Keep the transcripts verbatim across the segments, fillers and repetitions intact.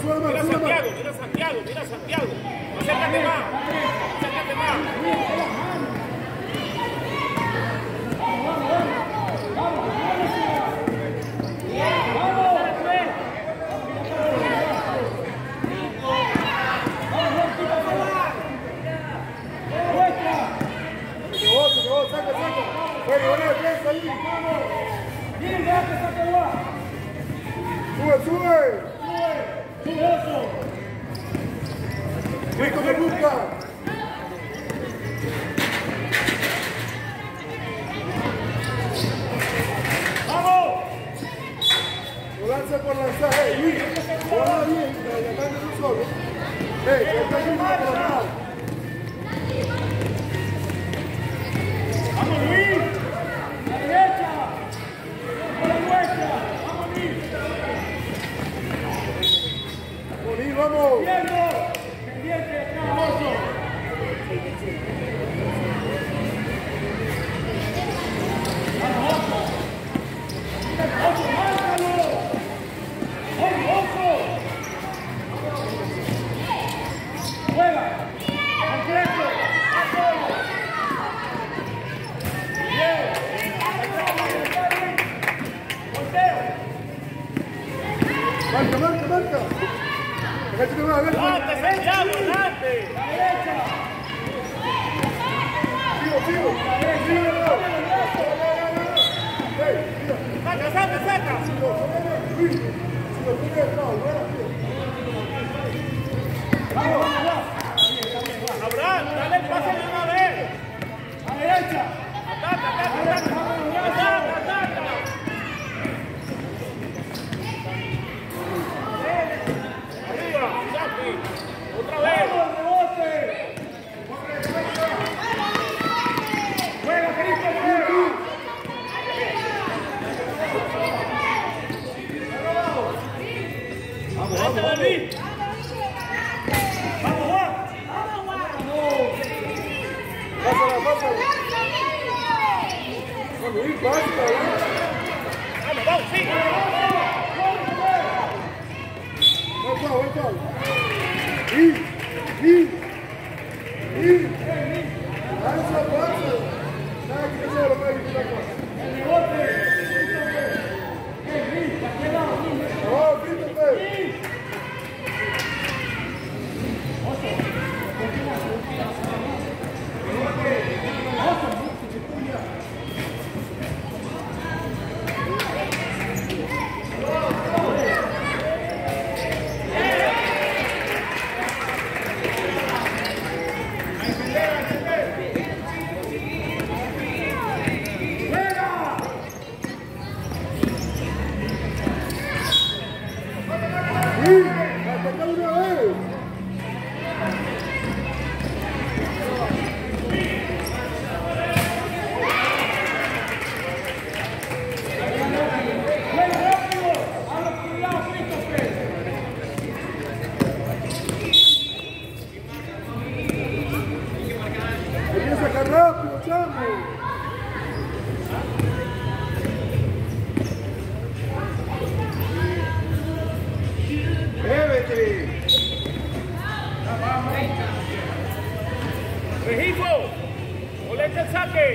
Mira Santiago, mira Santiago, mira Santiago. Acércate más, acércate más. Sube, sube. Sube eso. Rico me busca. ¡Vamos! No lanza por lanzar. ¡Hey, Luis! ¡Hola bien! ¡La gana de un solo! ¡Hey, que está aquí por la mano! ¡Vamos, Luis! ¡A la derecha! ¡A la derecha! ¡Vamos, Luis! ¡Vamos, Luis, vamos! ¡Viendo! ¡Pendiente, trabajoso! Marca, marca, marca. ¡Adelante, Santiago, adelante! ¡A la derecha! ¡Sigo, sigo! ¡Sigo! ¡Saca, saca, saca! Abraham, dale el pase de una vez. ¡A la derecha! ¡Ataca, ataca, ataca! ¡Ataca, ataca! ¡Arriba, Santi! ¡Otra vez! ¡Juega, Cristo, juega! ¡Vamos, vamos, David! ¡Vamos, Juan! ¡Pásala, pásala! ¡Vamos, Luis, pásala! ¡Vamos, vamos, sigue! ¡Vuelta, vuelta! ¡Y! ¡Y! ¡Y! ¡Lanza, pasa! ¡Nada que te sea lo que hay que sacar! ¡El rebote! ¡Oh, Christopher! ¡Rápido, chamo! ¡Bébete! ¡Regifo! ¡Molesta el saque!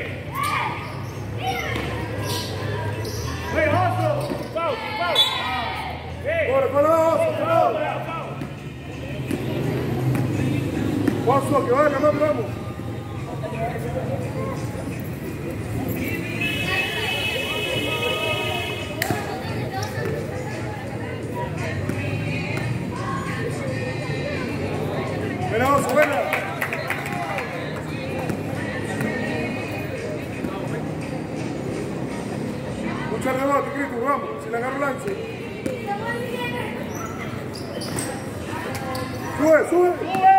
¡Hey, oso! ¡Pau, pau! ¡Corre, corre, oso! ¡Oso, que vaya, más vamos! ¡Buena, oso, buena! Mucha rebote, Cristo, vamos, si le agarro lance. ¡Sube, sube! ¡Sube!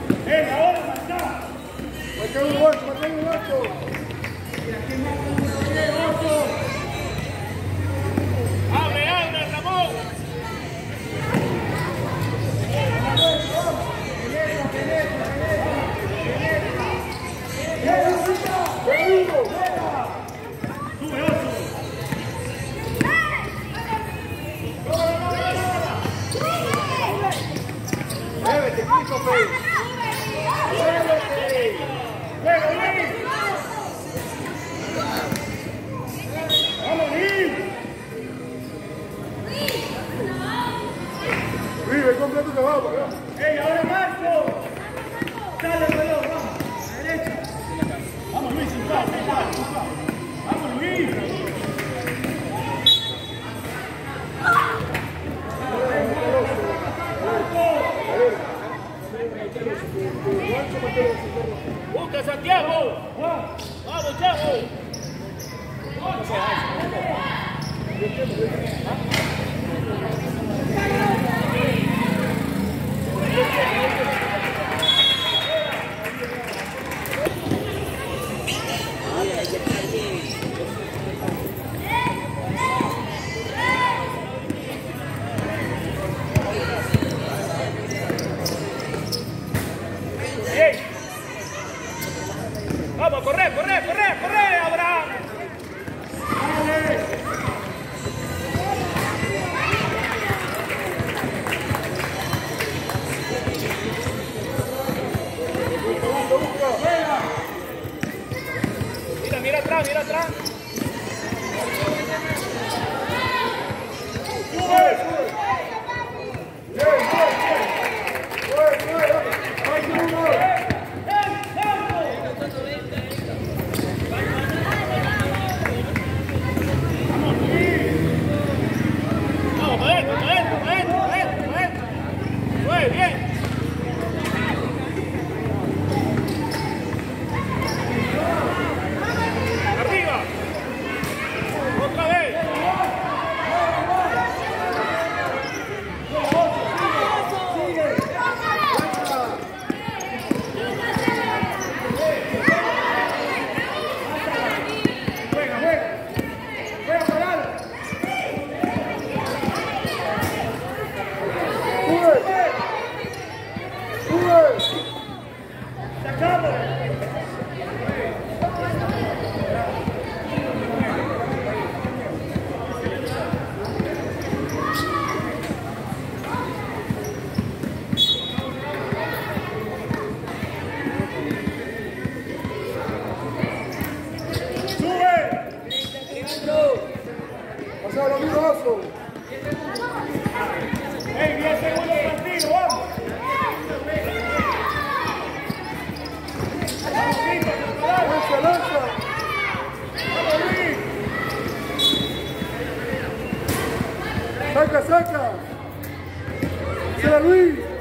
Marca un ocho, marca un ocho. Abre, abre, Ramón. Muévete, Christopher. Muévete. Vamos, Luis. Luis, ven completo que vamos, ¿verdad? ¡Ey, ahora Marco! ¡Sale el reloj, vamos! ¡A la derecha! ¡Vamos, Luis! ¡Sin paz, sin paz, sin paz! ¡Vamos, Luis! Busca Santiago. Vamos, Chavo. Ey. Vamos, corre, corre, corre, corre, Abraham. Mira, mira atrás, mira atrás. Vamos, para adentro, para adentro, para adentro, para adentro, para adentro. Muy bien. Arriba. Otra vez. ¡Juega, juega! ¡Juega, parado! ¡Sube! ¡Sube! ¡Sacamos! ¡Pasa lo miroso! ¡Ey, diez segundos partido, vamos! ¡Lanza, lanza! ¡Vamos, Luis! ¡Saca, saca! ¡Será Luis!